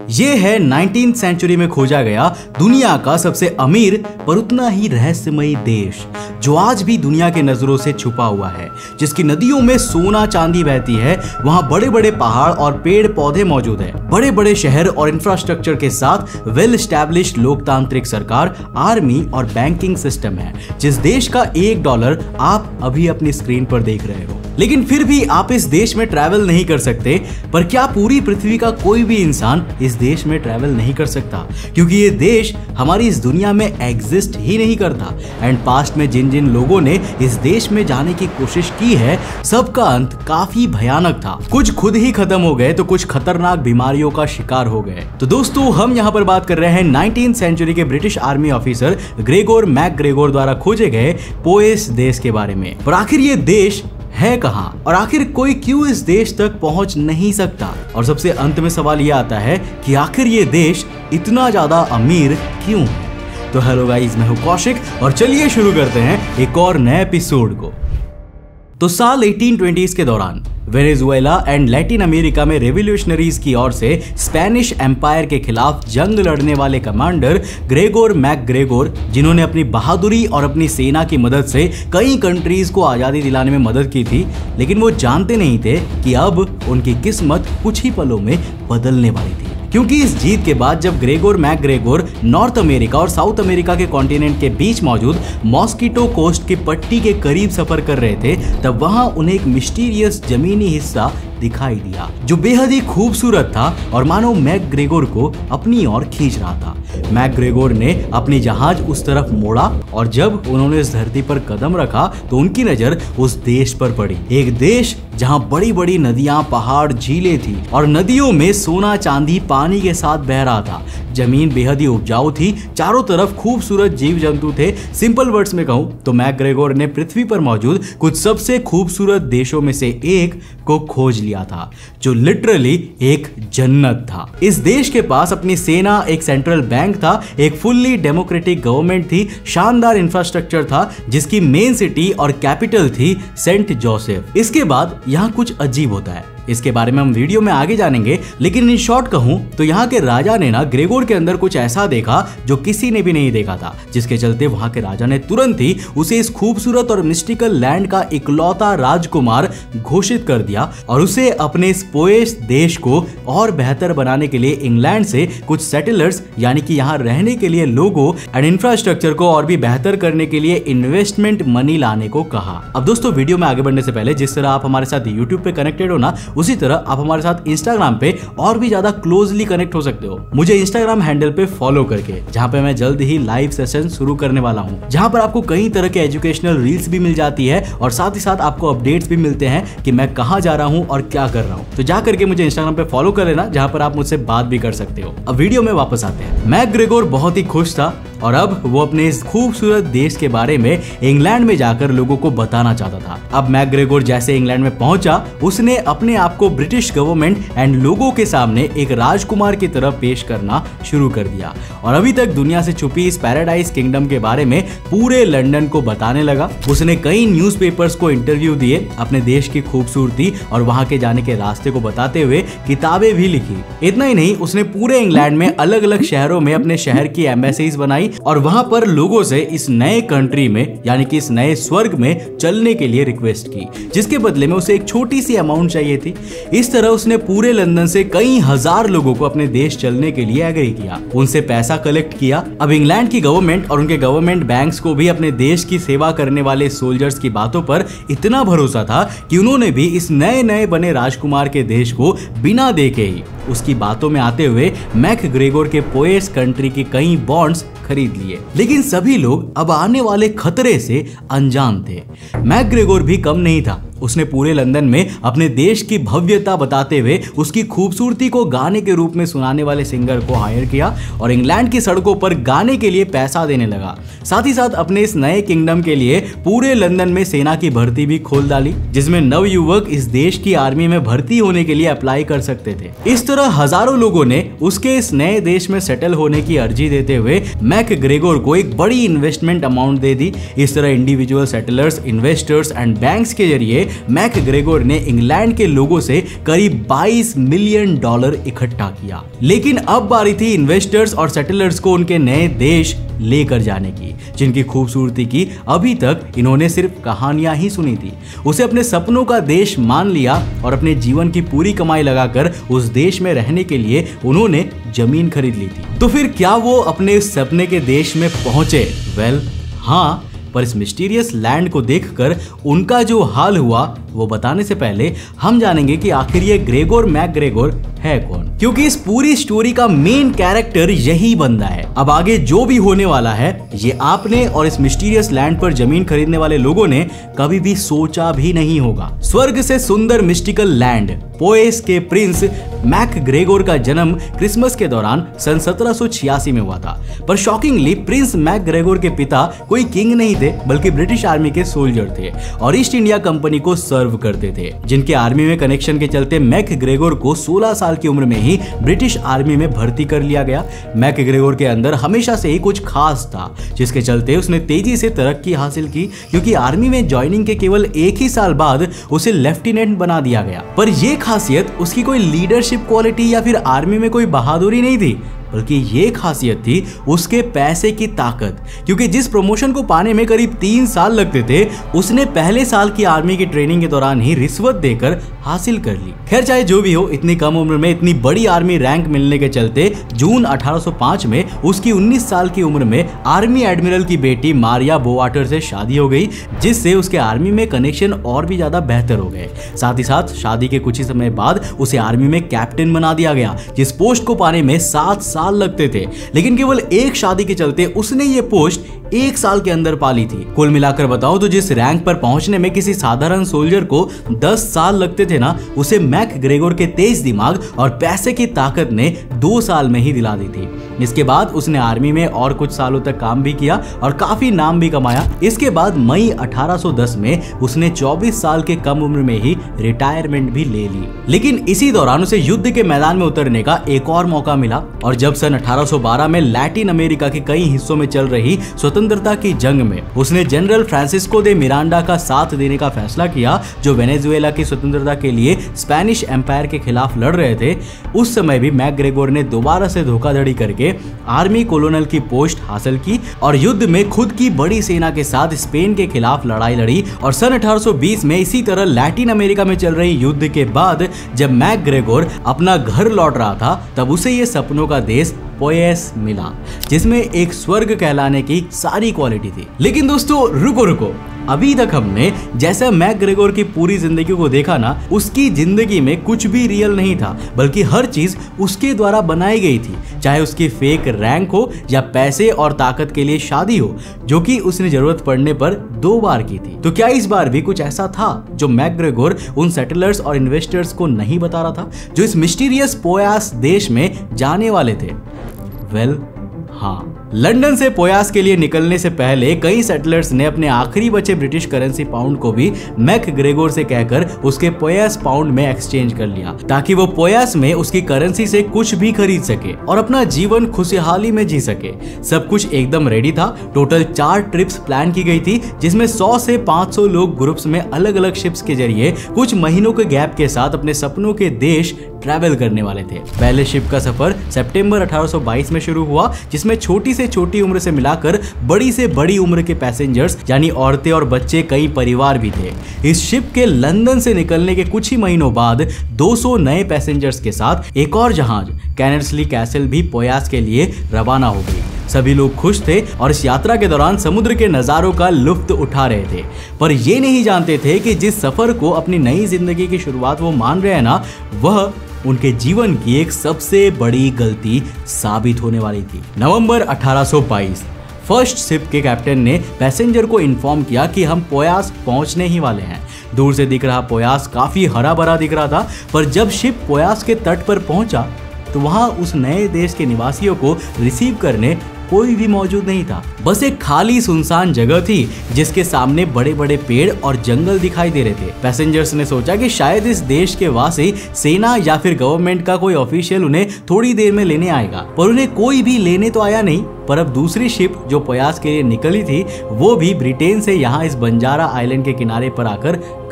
ये है 19th century में खोजा गया दुनिया का सबसे अमीर पर उतना ही रहस्यमयी देश, जो आज भी दुनिया के नजरों से छुपा हुआ है, जिसकी नदियों में सोना चांदी बहती है। वहां बड़े बड़े पहाड़ और पेड़ पौधे मौजूद है, बड़े बड़े शहर और इंफ्रास्ट्रक्चर के साथ वेल एस्टैब्लिश्ड लोकतांत्रिक सरकार, आर्मी और बैंकिंग सिस्टम है। जिस देश का $1 आप अभी अपनी स्क्रीन पर देख रहे हो, लेकिन फिर भी आप इस देश में ट्रैवल नहीं कर सकते। पर क्या पूरी पृथ्वी का कोई भी इंसान इस देश में ट्रैवल नहीं कर सकता? क्योंकि ये देश हमारी इस दुनिया में एग्जिस्ट ही नहीं करता। एंड पास्ट में जिन जिन लोगों ने इस देश में जाने की कोशिश की है, सबका अंत काफी भयानक था। कुछ खुद ही खत्म हो गए तो कुछ खतरनाक बीमारियों का शिकार हो गए। तो दोस्तों, हम यहाँ पर बात कर रहे हैं 19th सेंचुरी के British army officer Gregor MacGregor द्वारा खोजे गए पोएस देश के बारे में। पर आखिर ये देश है कहां और आखिर कोई क्यों इस देश तक पहुंच नहीं सकता? और सबसे अंत में सवाल यह आता है कि आखिर ये देश इतना ज्यादा अमीर क्यों है? तो हेलो गाइस, मैं हूं कौशिक और चलिए शुरू करते हैं एक और नए एपिसोड को। तो साल 1820s के दौरान वेनेजुएला एंड लैटिन अमेरिका में रेवोल्यूशनरीज की ओर से स्पेनिश एम्पायर के खिलाफ जंग लड़ने वाले कमांडर ग्रेगोर मैकग्रेगोर, जिन्होंने अपनी बहादुरी और अपनी सेना की मदद से कई कंट्रीज को आज़ादी दिलाने में मदद की थी, लेकिन वो जानते नहीं थे कि अब उनकी किस्मत कुछ ही पलों में बदलने वाली थी। क्योंकि इस जीत के बाद जब ग्रेगोर मैकग्रेगोर नॉर्थ अमेरिका और साउथ अमेरिका के कॉन्टिनेंट के बीच मौजूद मॉस्किटो कोस्ट की पट्टी के करीब सफर कर रहे थे, तब वहां उन्हें एक मिस्टीरियस जमीनी हिस्सा दिखाई दिया, जो बेहद ही खूबसूरत था और मानो मैकग्रेगोर को अपनी ओर खींच रहा था। मैकग्रेगोर ने अपनी जहाज उस तरफ मोड़ा और जब उन्होंने इस धरती पर कदम रखा तो उनकी नजर उस देश पर पड़ी। एक देश जहां बड़ी बड़ी नदियां, पहाड़, झीलें थी और नदियों में सोना चांदी पानी के साथ बह रहा था। जमीन बेहद ही उपजाऊ थी, चारों तरफ खूबसूरत जीव जंतु थे। सिंपल वर्ड्स में कहूं तो मैकग्रेगोर ने पृथ्वी पर मौजूद कुछ सबसे खूबसूरत देशों में से एक को खोज लिया था, जो लिटरली एक जन्नत था। इस देश के पास अपनी सेना, एक सेंट्रल बैंक था, एक फुल्ली डेमोक्रेटिक गवर्नमेंट थी, शानदार इंफ्रास्ट्रक्चर था, जिसकी मेन सिटी और कैपिटल थी सेंट जोसेफ। इसके बाद यहाँ कुछ अजीब होता है, इसके बारे में हम वीडियो में आगे जानेंगे, लेकिन इन शॉर्ट कहूं तो यहाँ के राजा ने ना ग्रेगोर के अंदर कुछ ऐसा देखा जो किसी ने भी नहीं देखा था, जिसके चलते वहां के राजा ने तुरंत ही उसे इस खूबसूरत और मिस्टिकल लैंड का इकलौता राजकुमार घोषित कर दिया और उसे अपने इस पोएस देश को और बेहतर बनाने के लिए इंग्लैंड से कुछ सेटलर्स, यानी कि यहाँ रहने के लिए लोगों एंड इंफ्रास्ट्रक्चर को और भी बेहतर करने के लिए इन्वेस्टमेंट मनी लाने को कहा। अब दोस्तों, वीडियो में आगे बढ़ने से पहले जिस तरह आप हमारे साथ यूट्यूब पे कनेक्टेड हो ना, उसी तरह आप हमारे साथ इंस्टाग्राम पे और भी ज्यादा क्लोजली कनेक्ट हो सकते हो, मुझे इंस्टाग्राम हैंडल पे फॉलो करके, जहां पे मैं जल्द ही लाइव सेशन शुरू करने वाला हूं, जहां पर आपको कई तरह के एजुकेशनल रील्स भी मिल जाती है और साथ ही साथ आपको अपडेट्स भी मिलते हैं कि मैं कहां जा रहा हूं और क्या कर रहा हूं। तो जा करके मुझे इंस्टाग्राम पे फॉलो कर लेना, जहां पर आप मुझसे बात भी कर सकते हो। अब वीडियो में वापस आते हैं। मैकग्रेगोर बहुत ही खुश था और अब वो अपने इस खूबसूरत देश के बारे में इंग्लैंड में जाकर लोगों को बताना चाहता था। अब मैकग्रेगोर जैसे इंग्लैंड में पहुंचा, उसने अपने आप को ब्रिटिश गवर्नमेंट एंड लोगों के सामने एक राजकुमार की तरह पेश करना शुरू कर दिया और अभी तक दुनिया से छुपी इस पैराडाइज किंगडम के बारे में पूरे लंदन को बताने लगा। उसने कई न्यूज़पेपर्स को इंटरव्यू दिए, अपने देश की खूबसूरती और वहां के जाने के रास्ते को बताते हुए किताबें भी लिखी। इतना ही नहीं, उसने पूरे इंग्लैंड में अलग अलग शहरों में अपने शहर की एम्बेसीज बनाई और वहां पर लोगों से इस नए कंट्री में, यानी कि इस नए स्वर्ग में चलने के लिए रिक्वेस्ट की, जिसके बदले में उसे एक छोटी सी अमाउंट चाहिए थी। इस तरह उसने पूरे लंदन से कई हजार लोगों को अपने देश चलने के लिए एग्री किया, उनसे पैसा कलेक्ट किया। अब इंग्लैंड की गवर्नमेंट और उनके गवर्नमेंट बैंक्स को भी अपने देश की सेवा करने वाले सोल्जर्स की बातों पर इतना भरोसा था कि उन्होंने भी इस नए नए बने राजकुमार के देश को बिना देखे ही उसकी बातों में आते हुए मैकग्रेगोर के पोएस कंट्री की कई बॉन्ड्स खरीद लिए। लेकिन सभी लोग अब आने वाले खतरे से अनजान थे। मैकग्रेगोर भी कम नहीं था, उसने पूरे लंदन में अपने देश की भव्यता बताते हुए उसकी खूबसूरती को गाने के रूप में सुनाने वाले सिंगर को हायर किया और इंग्लैंड की सड़कों पर गाने के लिए पैसा देने लगा। साथ ही साथ अपने इस नए किंगडम के लिए पूरे लंदन में सेना की भर्ती भी खोल डाली, जिसमें नवयुवक इस देश की आर्मी में भर्ती होने के लिए अप्लाई कर सकते थे। इस तरह हजारों लोगों ने उसके इस नए देश में सेटल होने की अर्जी देते हुए मैकग्रेगोर को एक बड़ी इन्वेस्टमेंट अमाउंट दे दी। इस तरह individual settlers, investors and banks के जरिए मैकग्रेगोर ने इंग्लैंड के लोगों से करीब $22 मिलियन इकट्ठा किया। लेकिन अब बारी थी इन्वेस्टर्स और सेटलर्स को उनके नए देश लेकर जाने की, जिनकी खूबसूरती की अभी तक इन्होंने सिर्फ कहानियां ही सुनी थी। उसे अपने सपनों का देश मान लिया और अपने जीवन की पूरी कमाई लगाकर उस देश में रहने के लिए उन्होंने जमीन खरीद ली थी। तो फिर क्या वो अपने सपने के देश में पहुंचे? वेल, हाँ, पर इस मिस्टीरियस लैंड को देखकर उनका जो हाल हुआ वो बताने से पहले हम जानेंगे कि आखिर ये ग्रेगोर मैकग्रेगोर है कौन, क्योंकि इस पूरी स्टोरी का मेन कैरेक्टर यही बंदा है। अब आगे जो भी होने वाला है ये आपने और इस मिस्टीरियस लैंड पर जमीन खरीदने वाले लोगों ने कभी भी सोचा भी नहीं होगा। स्वर्ग से सुंदर मिस्टिकल लैंड पोएस के प्रिंस मैकग्रेगोर का जन्म क्रिसमस के दौरान सन 1786 में हुआ था। पर शॉकिंगली प्रिंस मैकग्रेगोर के पिता कोई किंग नहीं थे, बल्कि ब्रिटिश आर्मी के सोल्जर थे और ईस्ट इंडिया कंपनी को सर्व करते थे, जिनके आर्मी में कनेक्शन के चलते मैकग्रेगोर को 16 साल की उम्र में ही ब्रिटिश आर्मी में भर्ती कर लिया गया। मैकग्रेगोर के अंदर हमेशा से ही कुछ खास था, जिसके चलते उसने तेजी से तरक्की हासिल की, क्योंकि आर्मी में ज्वाइनिंग के केवल 1 ही साल बाद उसे लेफ्टिनेंट बना दिया गया। पर यह खासियत उसकी कोई लीडरशिप क्वालिटी या फिर आर्मी में कोई बहादुरी नहीं थी, बल्कि ये खासियत थी उसके पैसे की ताकत, क्योंकि जिस प्रमोशन को पाने में करीब 3 साल लगते थे उसने पहले साल की आर्मी की ट्रेनिंग के दौरान ही रिश्वत देकर हासिल कर ली। खैर, चाहे जो भी हो, इतनी कम उम्र में इतनी बड़ी आर्मी रैंक मिलने के चलते जून 1805 में उसकी 19 साल की उम्र में आर्मी एडमिरल की बेटी मारिया बोवाटर से शादी हो गई, जिससे उसके आर्मी में कनेक्शन और भी ज्यादा बेहतर हो गए। साथ ही साथ शादी के कुछ ही समय बाद उसे आर्मी में कैप्टन बना दिया गया, जिस पोस्ट को पाने में 7 साल लगते थे, लेकिन केवल एक शादी के चलते उसने ये पोस्ट 1 साल के अंदर पाली थी। कुल मिलाकर बताऊं तो जिस रैंक पर पहुंचने में किसी साधारण सोल्जर को 10 साल लगते थे ना, उसे मैकग्रेगोर के तेज दिमाग और पैसे की ताकत ने 2 साल में ही दिला दी थी। इसके बाद उसने आर्मी में और कुछ सालों तक काम भी किया और काफी नाम भी कमाया। इसके बाद मई 1810 में उसने 24 साल के कम उम्र में ही रिटायरमेंट भी ले ली। लेकिन इसी दौरान उसे युद्ध के मैदान में उतरने का एक और मौका मिला, और जब सन 1812 में लैटिन अमेरिका के कई हिस्सों में चल रही स्वतंत्रता की जंग में उसने जनरल फ्रांसिस्को दे मिरांडा का साथ देने का फैसला किया, जो वेनेजुएला की स्वतंत्रता के लिए स्पेनिश एम्पायर के खिलाफ लड़ रहे थे। उस समय भी मैकग्रेगोर ने दोबारा से धोखाधड़ी करके आर्मी कोलोनल की पोस्ट हासिल की और युद्ध में खुद की बड़ी सेना के साथ स्पेन के खिलाफ लड़ाई लड़ी। और सन 1820 में इसी तरह लैटिन अमेरिका में चल रही युद्ध के बाद जब मैकग्रेगोर अपना घर लौट रहा था, तब उसे ये सपनों का देश पोएस मिला, जिसमें एक स्वर्ग कहलाने की सारी क्वालिटी थी। लेकिन दोस्तों रुको, अभी तक हमने जैसा मैकग्रेगोर की पूरी जिंदगी को देखा ना, उसकी जिंदगी में कुछ भी रियल नहीं था, बल्कि हर चीज उसके द्वारा बनाई गई थी, चाहे उसकी फेक रैंक हो या पैसे और ताकत के लिए शादी हो, जो कि उसने जरूरत पड़ने पर 2 बार की थी। तो क्या इस बार भी कुछ ऐसा था जो मैकग्रेगोर उन सेटलर्स और इन्वेस्टर्स को नहीं बता रहा था, जो इस मिस्टीरियस पोयास देश में जाने वाले थे? वेल, हाँ, लंदन से पोयास के लिए निकलने से पहले कई सेटलर्स ने अपने आखिरी बचे ब्रिटिश करेंसी पाउंड को भी मैकग्रेगोर से कहकर उसके पोयास पाउंड में एक्सचेंज कर लिया, ताकि वो पोयास में उसकी करेंसी से कुछ भी खरीद सके और अपना जीवन खुशहाली में जी सके। सब कुछ एकदम रेडी था। टोटल 4 ट्रिप्स प्लान की गई थी, जिसमें 100 से 500 लोग ग्रुप्स में अलग अलग शिप्स के जरिए कुछ महीनों के गैप के साथ अपने सपनों के देश ट्रैवल करने वाले थे। पहले शिप का सफर सितंबर 1822 में शुरू हुआ, जिसमें छोटी से छोटी उम्र से मिलाकर बड़ी से बड़ी उम्र के पैसेंजर्स यानी औरतें और बच्चे, कई परिवार भी थे। इस शिप के लंदन से निकलने के कुछ ही महीनों बाद 200 नए पैसेंजर्स के साथ एक और जहाज कैनर्सली कैसल भी पोयास के लिए रवाना हो गई। सभी लोग खुश थे और इस यात्रा के दौरान समुद्र के नजारों का लुत्फ उठा रहे थे, पर ये नहीं जानते थे कि जिस सफर को अपनी नई जिंदगी की शुरुआत वो मान रहे हैं ना, वह उनके जीवन की एक सबसे बड़ी गलती साबित होने वाली थी। नवंबर 1822 फर्स्ट शिप के कैप्टन ने पैसेंजर को इन्फॉर्म किया कि हम पोयास पहुंचने ही वाले हैं। दूर से दिख रहा पोयास काफी हरा भरा दिख रहा था, पर जब शिप पोयास के तट पर पहुंचा तो वहां उस नए देश के निवासियों को रिसीव करने कोई भी मौजूद नहीं था। बस एक खाली सुनसान जगह थी, जिसके सामने बड़े बड़े पेड़ और जंगल दिखाई दे रहे थे। पैसेंजर्स ने सोचा कि शायद इस देश के वासी सेना या फिर गवर्नमेंट का कोई ऑफिशियल उन्हें थोड़ी देर में लेने आएगा, पर उन्हें कोई भी लेने तो आया नहीं। पर अब दूसरी शिप जो पोयास के लिए निकली थी, वो भी ब्रिटेन से यहाँ इस बंजारा आइलैंड के किनारे पर आकर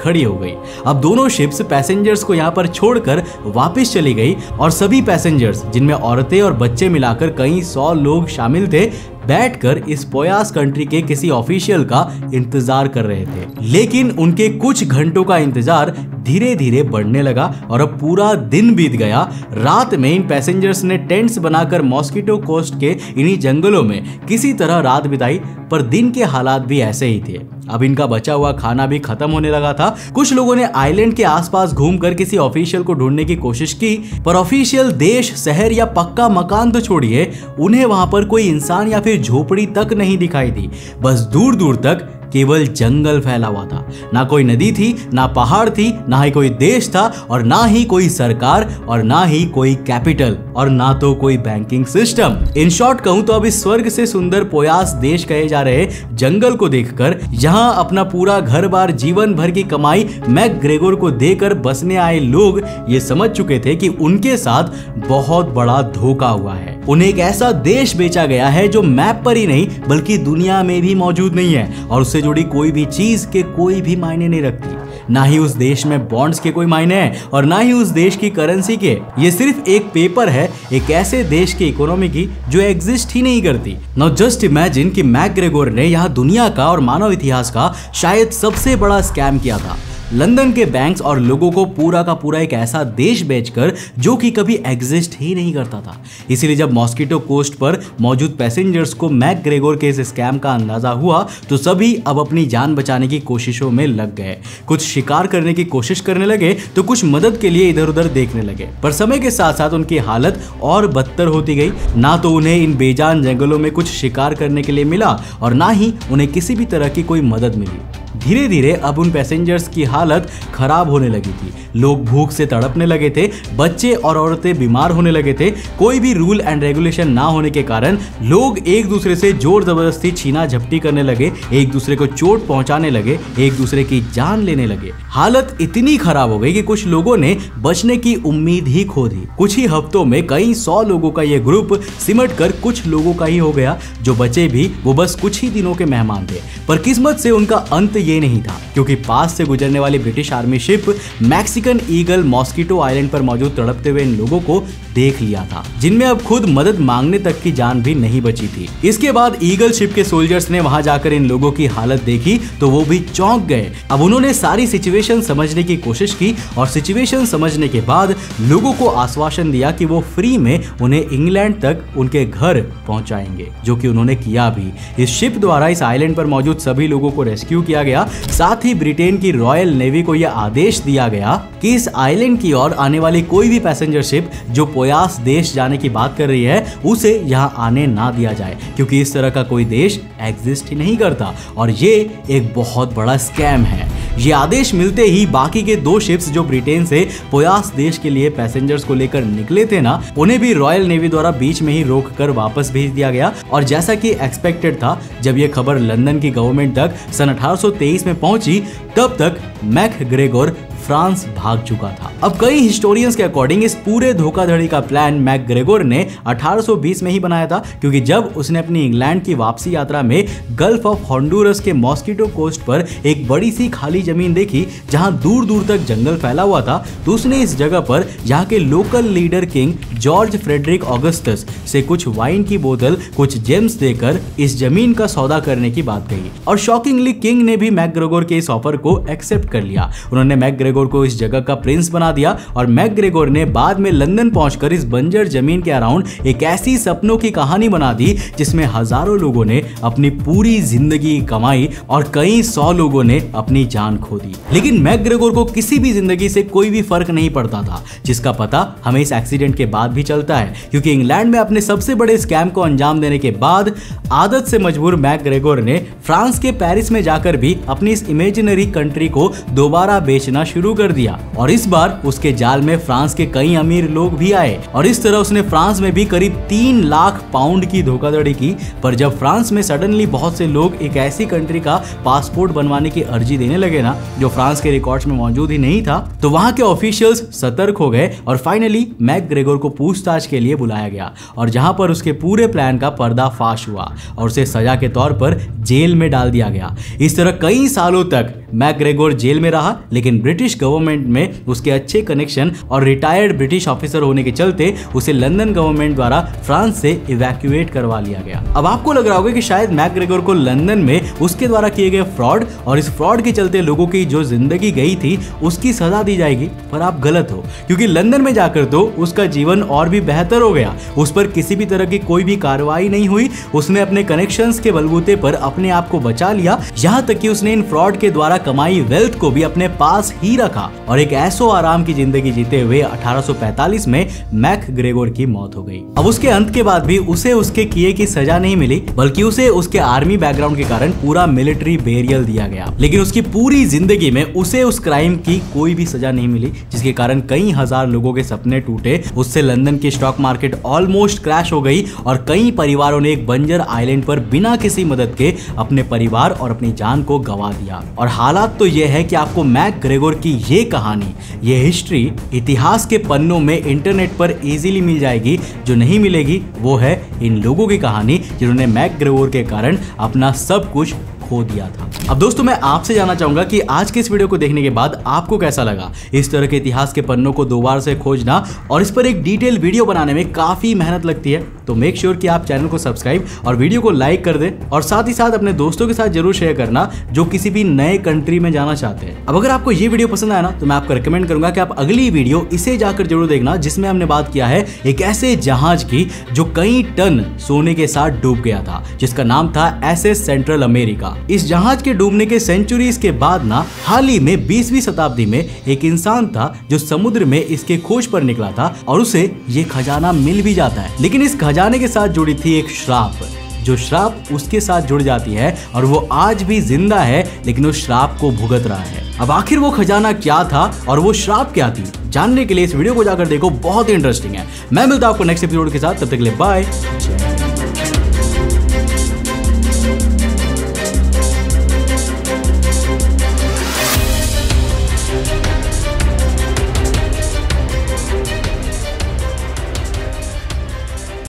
खड़ी हो गई। अब दोनों शिप्स पैसेंजर्स को यहाँ पर छोड़कर वापस चली गई और सभी पैसेंजर्स, जिनमें औरतें और बच्चे मिलाकर कई 100 लोग शामिल थे, बैठकर इस पोयास कंट्री के किसी ऑफिशियल का इंतजार कर रहे थे। लेकिन उनके कुछ घंटों का इंतजार धीरे धीरे बढ़ने लगा और अब पूरा दिन बीत गया। रात में इन पैसेंजर्स ने टेंट्स बनाकर मॉस्किटो कोस्ट के इन्हीं जंगलों में किसी तरह रात बिताई, पर दिन के हालात भी ऐसे ही थे। अब इनका बचा हुआ खाना भी खत्म होने लगा था। कुछ लोगों ने आइलैंड के आसपास घूमकर किसी ऑफिशियल को ढूंढने की कोशिश की, पर ऑफिशियल देश, शहर या पक्का मकान तो छोड़िए, उन्हें वहां पर कोई इंसान या फिर झोपड़ी तक नहीं दिखाई दी। बस दूर दूर तक केवल जंगल फैला हुआ था। ना कोई नदी थी, ना पहाड़ थी, ना ही कोई देश था, और ना ही कोई सरकार, और ना ही कोई कैपिटल, और ना तो कोई बैंकिंग सिस्टम। इन शॉर्ट कहूं तो अब इस स्वर्ग से सुंदर पोयास देश कहे जा रहे जंगल को देखकर यहां अपना पूरा घर बार, जीवन भर की कमाई मैकग्रेगोर को देकर बसने आए लोग ये समझ चुके थे कि उनके साथ बहुत बड़ा धोखा हुआ है। उन्हें एक ऐसा देश बेचा गया है जो मैप पर ही नहीं बल्कि दुनिया में भी मौजूद नहीं है, और उससे जुड़ी कोई भी चीज के कोई भी मायने नहीं रखती। ना ही उस देश में बॉन्ड्स के कोई मायने हैं और ना ही उस देश की करेंसी के। ये सिर्फ एक पेपर है एक ऐसे देश की इकोनॉमी की जो एग्जिस्ट ही नहीं करती। नाउ जस्ट इमेजिन कि मैकग्रेगोर ने यहाँ दुनिया का और मानव इतिहास का शायद सबसे बड़ा स्कैम किया था। लंदन के बैंक्स और लोगों को पूरा का पूरा एक ऐसा देश बेचकर जो कि कभी एग्जिस्ट ही नहीं करता था। इसीलिए जब मॉस्किटो कोस्ट पर मौजूद पैसेंजर्स को मैकग्रेगोर के इस स्कैम का अंदाजा हुआ तो सभी अब अपनी जान बचाने की कोशिशों में लग गए। कुछ शिकार करने की कोशिश करने लगे तो कुछ मदद के लिए इधर उधर देखने लगे, पर समय के साथ साथ उनकी हालत और बदतर होती गई। ना तो उन्हें इन बेजान जंगलों में कुछ शिकार करने के लिए मिला और ना ही उन्हें किसी भी तरह की कोई मदद मिली। धीरे धीरे अब उन पैसेंजर्स की हालत खराब होने लगी थी। लोग भूख से तड़पने लगे थे, बच्चे और औरतें बीमार होने लगे थे। कोई भी रूल एंड रेगुलेशन ना होने के कारण लोग एक दूसरे से जोर जबरदस्ती छीना झपटी करने लगे, एक दूसरे को चोट पहुंचाने लगे, एक दूसरे की जान लेने लगे। हालत इतनी खराब हो गई कि कुछ लोगों ने बचने की उम्मीद ही खो दी। कुछ ही हफ्तों में कई 100 लोगों का यह ग्रुप सिमट कर कुछ लोगों का ही हो गया। जो बचे भी वो बस कुछ ही दिनों के मेहमान थे, पर किस्मत से उनका अंत ये नहीं था, क्योंकि पास से गुजरने वाली British army ship Mexican Eagle mosquito island पर मौजूद तड़पते हुए इन लोगों को देख लिया था, जिनमें अब खुद मदद मांगने तक की जान भी नहीं बची थी। इसके बाद ईगल शिप के सोल्जर्स ने वहां जाकर इन लोगों की हालत देखी तो वो भी चौंक गए। अब उन्होंने सारी सिचुएशन समझने की कोशिश की और सिचुएशन समझने के बाद लोगों को आश्वासन दिया कि वो फ्री में उन्हें इंग्लैंड तक उनके घर पहुंचाएंगे, जो कि उन्होंने किया भी। इस शिप द्वारा इस आइलैंड पर मौजूद सभी लोगों को रेस्क्यू किया गया। साथ ही ब्रिटेन की रॉयल नेवी को यह आदेश दिया गया कि इस आइलैंड की ओर आने वाली कोई भी पैसेंजर शिप जो पोयास देश जाने की बात कर रही है उसे यहाँ आने ना दिया जाए, क्योंकि इस तरह का कोई देश एग्जिस्ट ही नहीं करता और ये एक बहुत बड़ा स्कैम है। ये आदेश मिलते ही बाकी के 2 शिप्स जो ब्रिटेन से पोयास देश के लिए पैसेंजर्स को लेकर निकले थे ना, उन्हें भी रॉयल नेवी द्वारा बीच में ही रोककर वापस भेज दिया गया। और जैसा कि एक्सपेक्टेड था, जब ये खबर लंदन की गवर्नमेंट तक सन 1823 में पहुंची तब तक मैकग्रेगोर फ्रांस भाग चुका था। अब कई हिस्टोरियंस के अकॉर्डिंग इस पूरे धोखाधड़ी का प्लान मैकग्रेगोर ने 1820 में ही बनाया था, क्योंकि जब उसने अपनी इंग्लैंड की वापसी यात्रा में गल्फ ऑफ हॉन्डुरस के मॉस्किटो कोस्ट पर एक बड़ी सी खाली जमीन देखी जहां दूर दूर तक जंगल फैला हुआ था, तो उसने इस जगह पर यहाँ के local leader king George Frederick Augustus से कुछ वाइन की बोतल, कुछ जेम्स देकर इस जमीन का सौदा करने की बात कही। और शॉकिंगली किंग ने भी मैकग्रेगोर के इस ऑफर को एक्सेप्ट कर लिया। उन्होंने मैकग्रेगोर को इस जगह का प्रिंस बना दिया और मैकग्रेगोर ने बाद में लंदन पहुंचकर इस बंजर जमीन के अराउंड एक ऐसी सपनों की कहानी बना दी जिसमें हजारों लोगों ने अपनी पूरी जिंदगी कमाई और कई 100 लोगों ने अपनी जान खो दी। लेकिन मैकग्रेगोर को किसी भी जिंदगी से कोई भी फर्क नहीं पड़ता था, जिसका पता हमें इस एक्सीडेंट के बाद भी चलता है, क्योंकि इंग्लैंड में अपने सबसे बड़े स्कैम को अंजाम देने के बाद आदत से मजबूर मैकग्रेगोर ने फ्रांस के पेरिस में जाकर भी अपनी इस इमेजिनरी कंट्री को दोबारा बेचना शुरू शुरू कर दिया और इस बार उसके जाल में फ्रांस के कई अमीर लोग भी आए और इस तरह उसने फ्रांस में भी करीब 3 लाख पाउंड की धोखाधड़ी की। पर जब फ्रांस में सडनली बहुत से लोग एक ऐसी कंट्री का पासपोर्ट बनवाने की अर्जी देने लगे ना जो फ्रांस के रिकॉर्ड्स में मौजूद ही नहीं था, तो वहां के ऑफिशियल्स सतर्क हो गए और फाइनली मैकग्रेगोर को पूछताछ के लिए बुलाया गया और जहां पर उसके पूरे प्लान का पर्दाफाश हुआ और उसे सजा के तौर पर जेल में डाल दिया गया। इस तरह कई सालों तक मैकग्रेगोर जेल में रहा, लेकिन ब्रिटिश गवर्नमेंट में उसके अच्छे कनेक्शन और रिटायर्ड ब्रिटिश ऑफिसर होने के चलते उसे लंदन गवर्नमेंट द्वारा फ्रांस से इवैक्यूएट करवा लिया गया। अब आपको लग रहा होगा कि शायद मैकग्रेगोर को लंदन में उसके द्वारा किए गए फ्रॉड और इस फ्रॉड के चलते लोगों की जो जिंदगी गई थी उसकी सजा दी जाएगी, पर आप गलत हो, क्योंकि लंदन में जाकर तो उसका जीवन और भी बेहतर हो गया। उस पर किसी भी तरह की कोई भी कार्रवाई नहीं हुई। उसने अपने कनेक्शंस के बलबूते पर अपने आप को बचा लिया, यहाँ तक कि उसने इन फ्रॉड के द्वारा कमाई वेल्थ को भी अपने पास ही रखा और एक ऐसो आराम की जिंदगी जीते हुए 1845 में मैकग्रेगोर की मौत हो गई। अब उसके अंत के बाद भी उसे उसके किए की सजा नहीं मिली, बल्कि उसे उसके आर्मी बैकग्राउंड के कारण पूरा मिलिट्री बेरियल दिया गया। लेकिन उसकी पूरी जिंदगी में उसे उस क्राइम की कोई भी सजा नहीं मिली, जिसके कारण कई हजार लोगों के सपने टूटे। उससे लंदन की स्टॉक मार्केट ऑलमोस्ट क्रैश हो गई और कई परिवारों ने एक बंजर आइलैंड पर बिना किसी मदद के अपने परिवार और अपनी जान को गंवा दिया। और हालात तो यह है कि आपको मैकग्रेगोर की ये कहानी, ये हिस्ट्री इतिहास के पन्नों में इंटरनेट पर इजीली मिल जाएगी। जो नहीं मिलेगी वो है इन लोगों की कहानी जिन्होंने मैकग्रेगोर के कारण अपना सब कुछ खो दिया था। अब दोस्तों मैं आपसे जानना चाहूंगा कि आज के इस वीडियो को देखने के बाद आपको कैसा लगा। इस तरह के इतिहास के पन्नों को 2 बार से खोजना और इस पर एक डिटेल वीडियो बनाने में काफी मेहनत लगती है, तो मेक श्योर कि आप चैनल को सब्सक्राइब और वीडियो को लाइक कर दें और साथ ही साथ अपने दोस्तों के साथ जरूर शेयर करना जो किसी भी नए कंट्री में जाना चाहते हैं। अब अगर आपको ये वीडियो पसंद आया ना तो मैं आपको रिकमेंड करूंगा कि आप अगली वीडियो इसे जाकर जरूर देखना, जिसमें हमने बात किया है एक ऐसे जहाज की जो कई टन सोने के साथ डूब गया था, जिसका नाम था SS सेंट्रल अमेरिका। इस जहाज के डूबने के सेंचुरीज के बाद ना हाल ही में 20वीं शताब्दी में एक इंसान था जो समुद्र में इसके खोज पर निकला था और उसे ये खजाना मिल भी जाता है। लेकिन इस खजाने के साथ जुड़ी थी एक श्राप, जो श्राप उसके साथ जुड़ जाती है और वो आज भी जिंदा है, लेकिन उस श्राप को भुगत रहा है। अब आखिर वो खजाना क्या था और वो श्राप क्या थी, जानने के लिए इस वीडियो को जाकर देखो, बहुत ही इंटरेस्टिंग है। मैं मिलता हूं आपको नेक्स्ट एपिसोड के साथ, तब तक के लिए बाय।